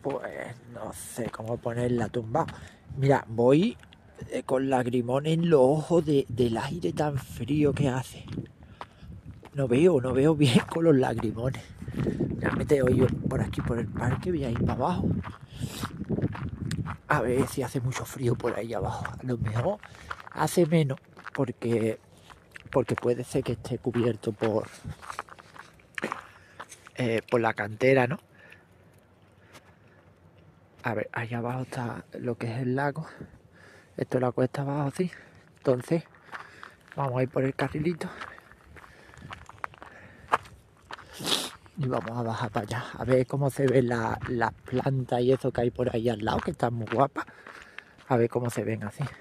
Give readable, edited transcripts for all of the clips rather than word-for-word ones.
Pues no sé cómo ponerla tumbado. Mira, voy con lagrimones en los ojos del aire tan frío que hace. No veo bien con los lagrimones. Ya me meteo yo por aquí por el parque, voy a ir para abajo. A ver si hace mucho frío por ahí abajo. A lo mejor hace menos porque puede ser que esté cubierto por la cantera, ¿no? A ver, allá abajo está lo que es el lago. Esto es la cuesta abajo, sí. Entonces, vamos a ir por el carrilito. Y vamos a bajar para allá. A ver cómo se ven las plantas y eso que hay por ahí al lado, que están muy guapas. A ver cómo se ven así.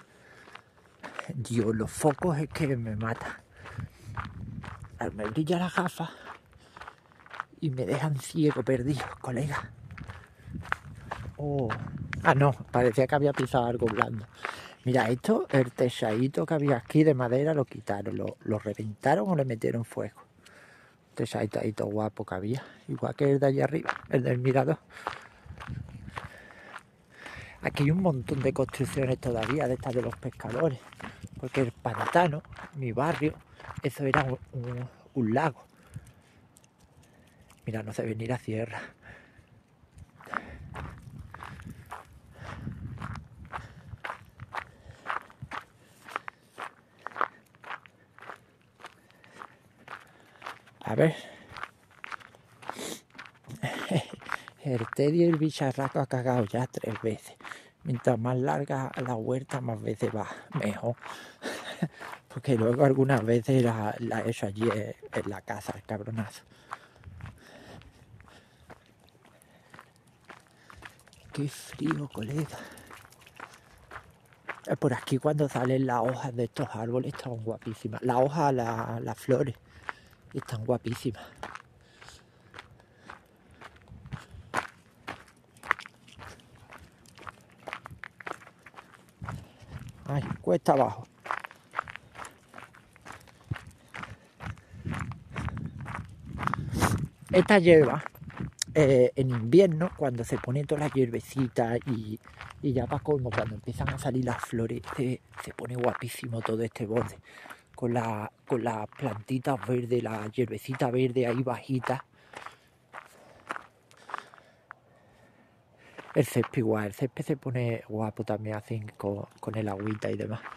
Dios, los focos es que me mata. Me brilla la gafa y me dejan ciego, perdido, colega. Oh. Ah, no, parecía que había pisado algo blando. Mira, esto, el techadito que había aquí de madera lo quitaron, lo reventaron o le metieron fuego. Un techadito ahí todo guapo que había, igual que el de allá arriba, el del mirador. Aquí hay un montón de construcciones todavía de estas de los pescadores, porque el pantano, mi barrio, eso era un lago. Mira, no se ve ni la sierra. A ver. El Teddy y el bicharraco ha cagado ya 3 veces. Mientras más larga la huerta, más veces va mejor. Porque luego algunas veces la he hecho allí en la casa, el cabronazo. Qué frío, colega. Por aquí cuando salen las hojas de estos árboles están guapísimas. Las hojas, las flores, están guapísimas. Ay, cuesta abajo. Esta hierba, en invierno, cuando se pone toda la hierbecita y ya para colmo, cuando empiezan a salir las flores, se pone guapísimo todo este borde. Con las plantitas verdes, la hierbecita verde ahí bajita. El césped igual, el césped se pone guapo también así con el agüita y demás.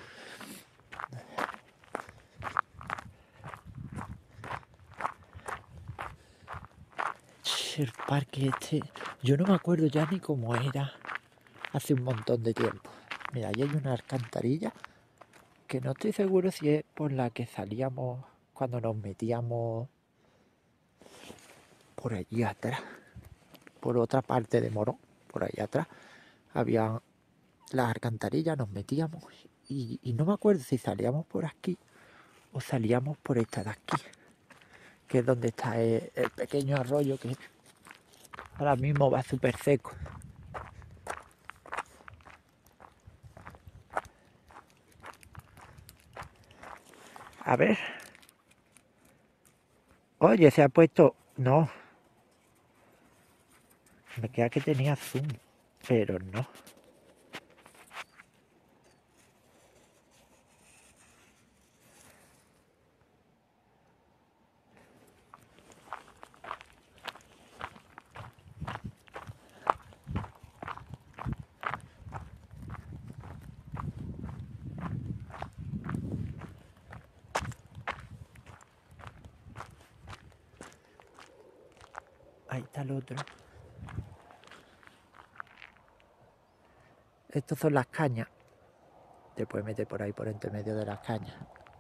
El parque este, yo no me acuerdo ya ni cómo era hace un montón de tiempo. Mira, ahí hay una alcantarilla que no estoy seguro si es por la que salíamos cuando nos metíamos por allí atrás, por otra parte de Morón, por allá atrás. Había las alcantarillas, nos metíamos y no me acuerdo si salíamos por aquí o salíamos por esta de aquí, que es donde está el pequeño arroyo que ahora mismo va súper seco. A ver. Oye, se ha puesto... No. Me queda que tenía zoom, pero no. Ahí está el otro. Estos son las cañas. Te puedes meter por ahí por entre medio de las cañas.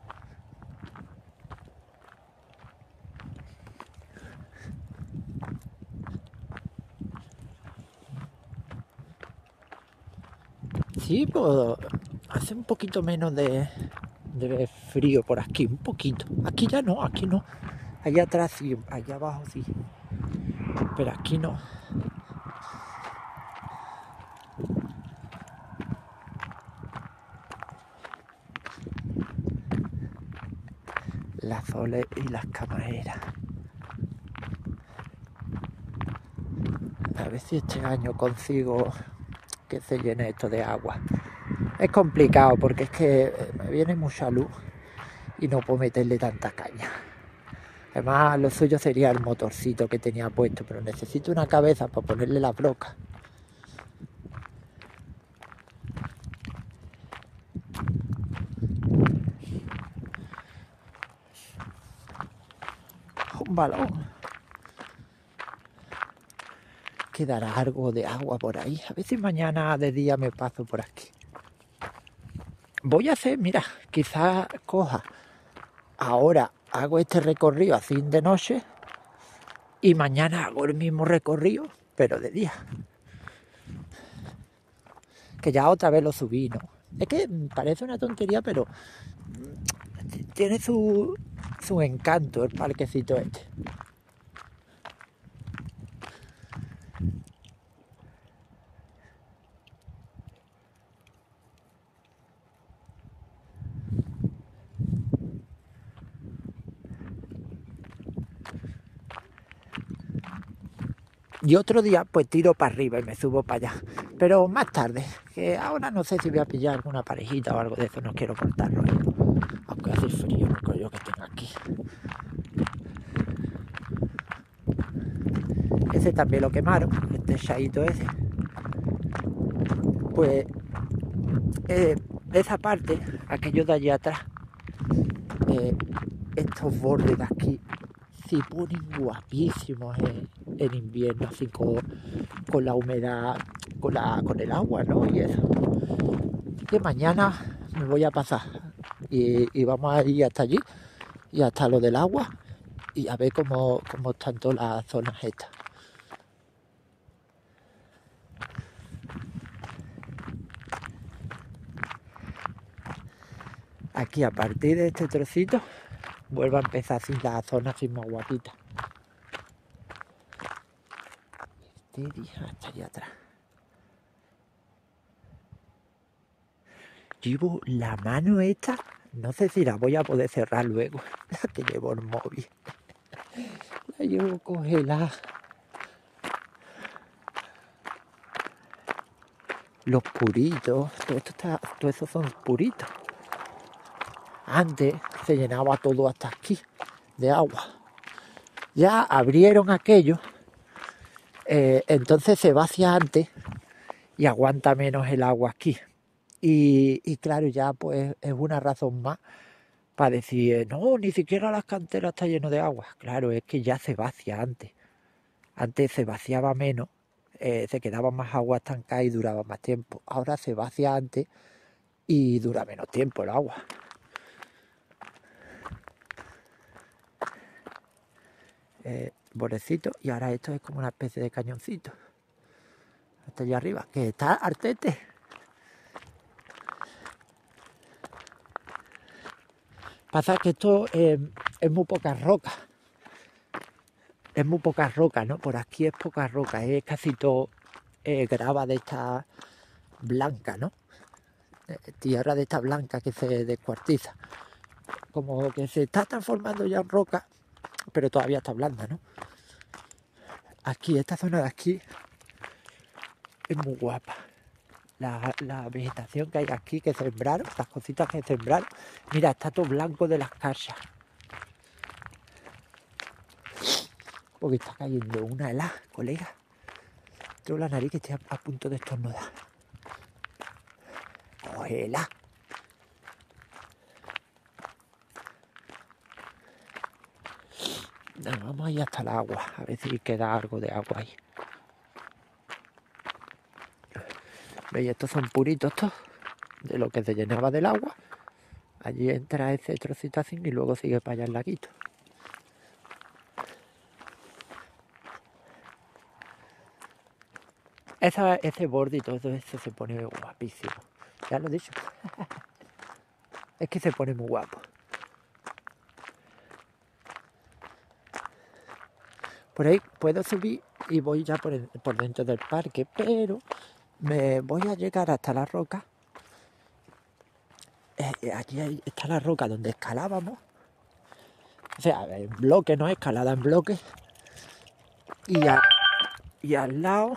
Sí, pues hace un poquito menos de frío por aquí, un poquito. Aquí ya no, aquí no. Allá atrás sí, allá abajo sí. Pero aquí no. Las soles y las camareras. A ver si este año consigo que se llene esto de agua. Es complicado porque es que me viene mucha luz y no puedo meterle tanta caña. Además, lo suyo sería el motorcito que tenía puesto, pero necesito una cabeza para ponerle la broca. Un balón. Quedará algo de agua por ahí. A ver si mañana de día me paso por aquí. Voy a hacer, mira, quizás coja. Ahora hago este recorrido así de noche y mañana hago el mismo recorrido, pero de día. Que ya otra vez lo subí, ¿no? Es que parece una tontería, pero tiene su encanto el parquecito este. Y otro día pues tiro para arriba y me subo para allá. Pero más tarde, que ahora no sé si voy a pillar alguna parejita o algo de eso, no quiero cortarlo. Aunque hace frío, no creo yo que tenga aquí. Ese también lo quemaron, este shaito ese. Pues esa parte, aquello de allá atrás, estos bordes de aquí se ponen guapísimos en invierno, así con la humedad, con el agua, ¿no? Y eso. Que mañana me voy a pasar y vamos a ir hasta allí y hasta lo del agua y a ver cómo están todas las zonas estas. Aquí a partir de este trocito vuelvo a empezar así la zona así más guapita. Hasta allá atrás. Llevo la mano esta, no sé si la voy a poder cerrar luego, la que llevo el móvil. La llevo congelada. Los puritos, todo eso son puritos. Antes se llenaba todo hasta aquí de agua. Ya abrieron aquello, entonces se vacía antes y aguanta menos el agua aquí. Y claro, ya pues es una razón más para decir, no, ni siquiera las canteras están llenas de agua. Claro, es que ya se vacía antes. Antes se vaciaba menos, se quedaba más agua estancada y duraba más tiempo. Ahora se vacía antes y dura menos tiempo el agua. Bordecito, y ahora esto es como una especie de cañoncito. Hasta allá arriba, que está artete. Pasa que esto es muy poca roca. Es muy poca roca, ¿no? Por aquí es poca roca, es casi todo grava de esta blanca, ¿no? Tierra de esta blanca que se descuartiza. Como que se está transformando ya en roca, pero todavía está blanda, ¿no? Aquí, esta zona de aquí es muy guapa. La vegetación que hay aquí, que sembraron, las cositas que sembraron. Mira, está todo blanco de las cachas. Porque está cayendo una helada, colega. Tengo la nariz que estoy a punto de estornudar. ¡Cógela! Vamos a ir hasta el agua, a ver si queda algo de agua ahí. ¿Veis? Estos son puritos estos, de lo que se llenaba del agua. Allí entra ese trocito así y luego sigue para allá el laguito. Ese borde y todo eso se pone guapísimo. Ya lo he dicho. Es que se pone muy guapo. Por ahí puedo subir y voy ya por dentro del parque, pero me voy a llegar hasta la roca. Aquí está la roca donde escalábamos. O sea, en bloque, no escalada en bloque. Y al lado,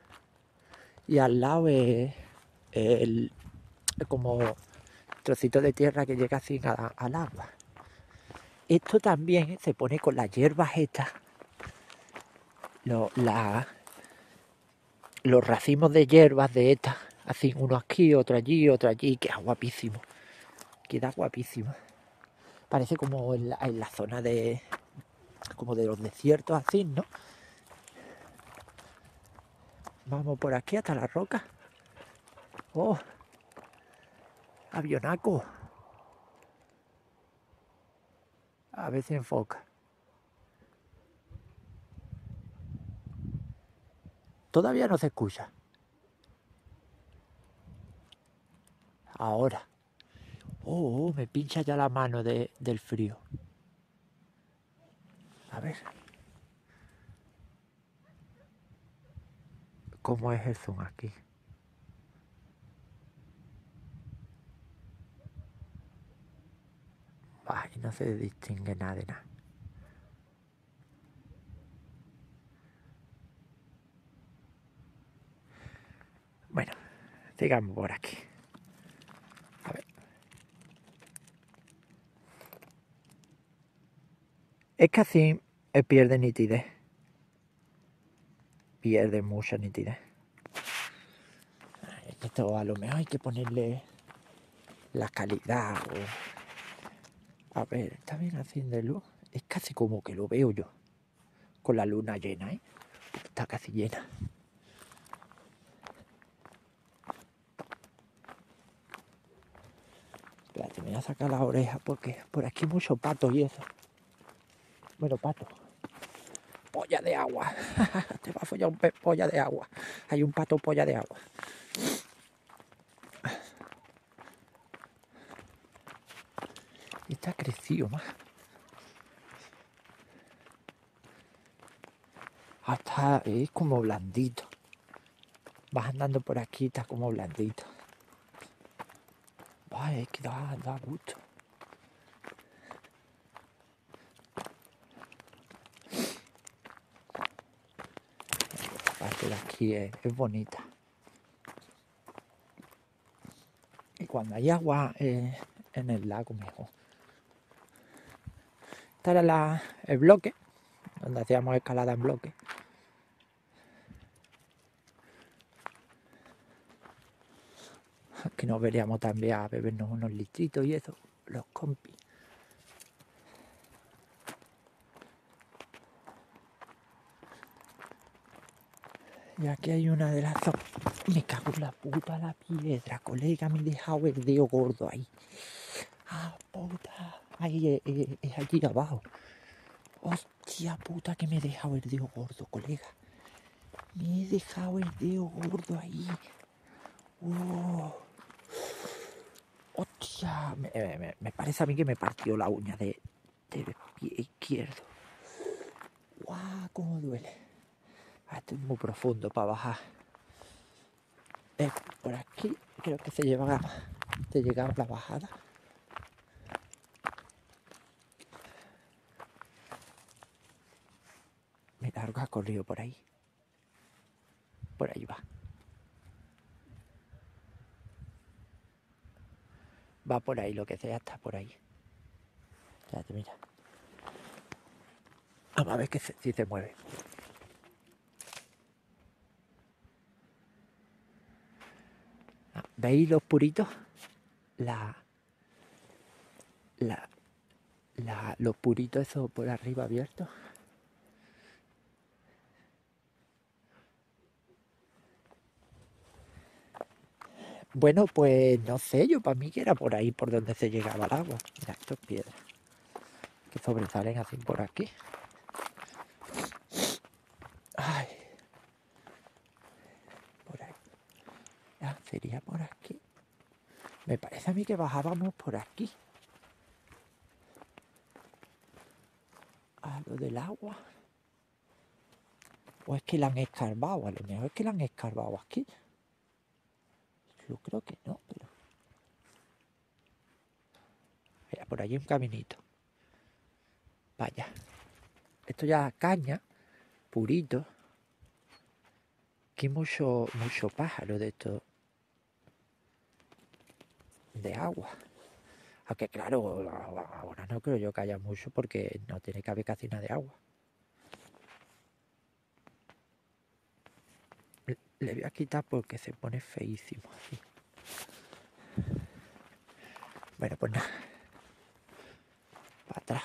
es el, como trocito de tierra que llega así al agua. Esto también se pone con las hierbas estas, los racimos de hierbas de estas, así uno aquí, otro allí, queda guapísimo. Queda guapísimo. Parece como en la zona de, como de los desiertos así, ¿no? Vamos por aquí hasta la roca. Oh, avionaco. A ver si enfoca. Todavía no se escucha. Ahora. Oh, me pincha ya la mano del frío. A ver. ¿Cómo es el zoom aquí? Ay, no se distingue nada de nada. Bueno, sigamos por aquí. A ver. Es que así pierde nitidez. Pierde mucha nitidez. Es que esto a lo mejor hay que ponerle la calidad o... A ver, está bien haciendo luz. Es casi como que lo veo yo. Con la luna llena, ¿eh? Está casi llena. Espérate, me voy a sacar las orejas porque por aquí hay mucho pato y eso. Bueno, pato. Polla de agua. Te va a follar un pez polla de agua. Hay un pato polla de agua. Está crecido más. Hasta es como blandito. Vas andando por aquí, está como blandito. Ay, es que da gusto. La parte de aquí es bonita. Y cuando hay agua en el lago mejor. Este era el bloque, donde hacíamos escalada en bloque. Que nos veríamos también a bebernos unos litritos y eso, los compis. Y aquí hay una de las dos. Me cago en la puta la piedra, colega, me he dejado el dedo gordo ahí. Ah, puta. Ahí es allí abajo. Hostia puta que me he dejado el dedo gordo, colega. Me he dejado el dedo gordo ahí. Hostia. Me parece a mí que me partió la uña del pie izquierdo. Guau, cómo duele. Esto es muy profundo para bajar. Por aquí creo que se llegaba la bajada. Mira, algo ha corrido por ahí. Por ahí va. Va por ahí, lo que sea está por ahí. Espérate, mira. Vamos a ver si se mueve. ¿Veis los puritos? Los puritos esos por arriba abiertos. Bueno, pues no sé, yo para mí que era por ahí por donde se llegaba el agua. Mira, esto es piedra. Que sobresalen así por aquí. Ay. Por ahí. Ya, sería por aquí. Me parece a mí que bajábamos por aquí. A lo del agua. O es que la han escarbado, a lo mejor es que la han escarbado aquí. Yo creo que no, pero... Mira, por ahí hay un caminito. Vaya. Esto ya es caña, purito. Aquí mucho pájaro de esto de agua. Aunque claro, ahora no creo yo que haya mucho porque no tiene que haber casi nada de agua. Le voy a quitar porque se pone feísimo así. Bueno, pues nada. Para atrás.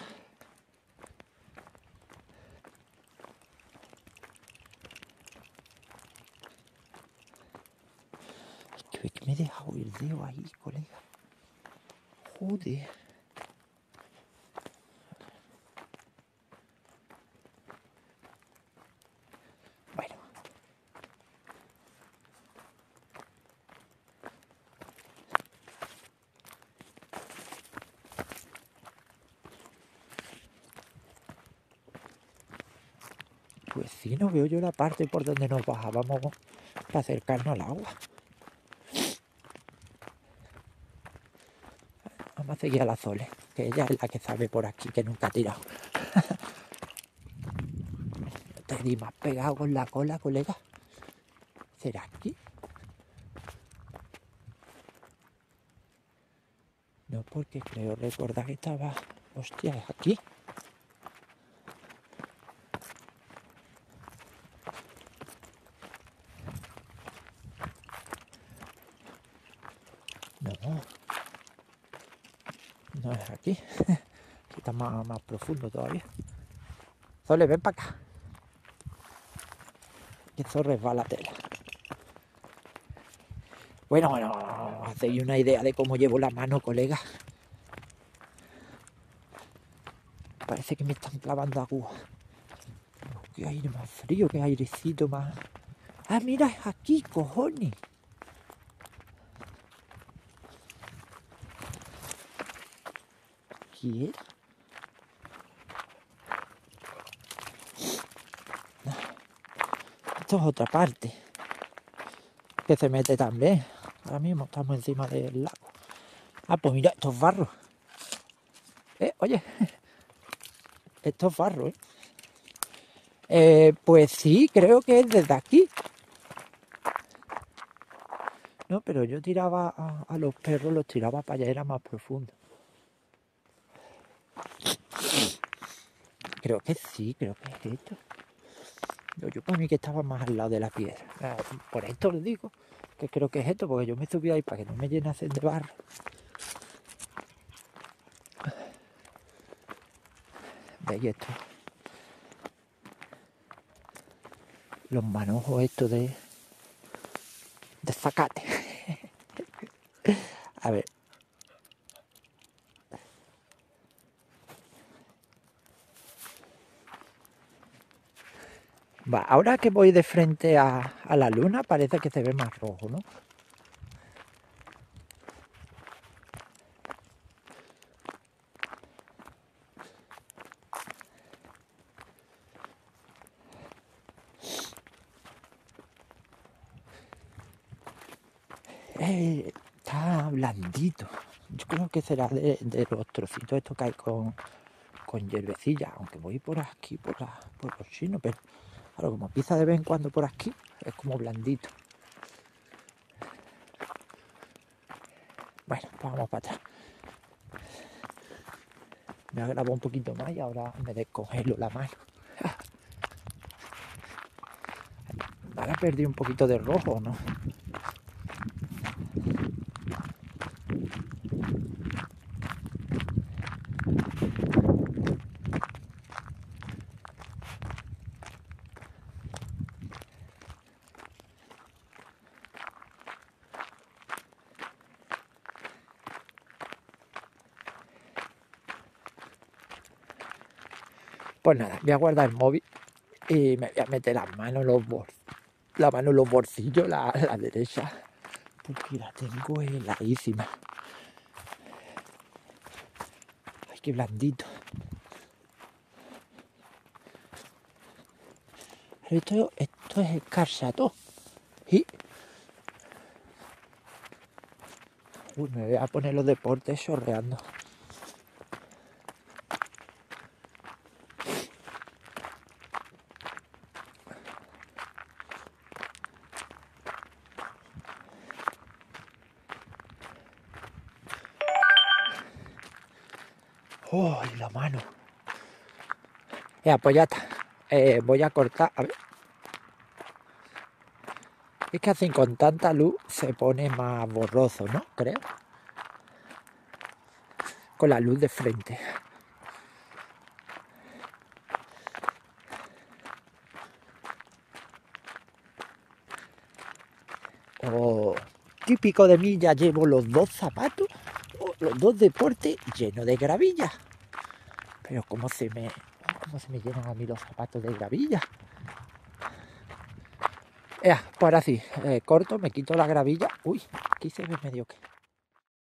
Que me he dejado el dedo ahí, colega. Joder. Bueno. Pues sí, no veo yo la parte por donde nos bajábamos para acercarnos al agua. Vamos a seguir a la Sole, que ella es la que sabe por aquí, que nunca ha tirado. Te di más pegado con la cola, colega. ¿Será aquí? No, porque creo recordar que estaba... Hostia, ¿es aquí? No, no es aquí. Aquí está más profundo todavía. Sole, ven para acá. Que eso resbala tela. Bueno, hacéis una idea de cómo llevo la mano, colega. Parece que me están clavando agua. Qué aire más frío, qué airecito más... Ah, mira, es aquí, cojones. ¿Aquí era? Esto es otra parte. Que se mete también. Ahora mismo estamos encima del lago. Ah, pues mira, esto es barro. Oye, esto es barro, pues sí, creo que es desde aquí. No, pero yo tiraba a los perros, los tiraba para allá, era más profundo. Creo que sí, creo que es esto. Yo para mí que estaba más al lado de la piedra. Por esto les digo que creo que es esto, porque yo me subí ahí para que no me llenasen de barro. ¿Veis esto? Los manojos estos de zacate. A ver. Va, ahora que voy de frente a la luna parece que se ve más rojo, ¿no? Está blandito. Yo creo que será de los trocitos estos que hay con hierbecilla, aunque voy por aquí, por los chinos, pero claro, como pisa de vez en cuando por aquí, es como blandito. Bueno, pues vamos para atrás. Me ha grabado un poquito más y ahora me descongelo la mano. Ahora perdí un poquito de rojo, ¿no? Pues nada, voy a guardar el móvil y me voy a meter las manos en los bolsillos, la derecha, porque la tengo heladísima. Ay, qué blandito. Esto es escarchato. Y... Uy, me voy a poner los deportes chorreando. Oh, en la mano. Pues ya está. Voy a cortar. A ver. Es que así con tanta luz se pone más borroso, ¿no? Creo. Con la luz de frente. Oh, típico de mí, ya llevo los dos zapatos, los dos deportes llenos de gravilla. Pero cómo se me llenan a mí los zapatos de gravilla. Pues ahora sí, corto, me quito la gravilla. Uy, aquí se ve medio que...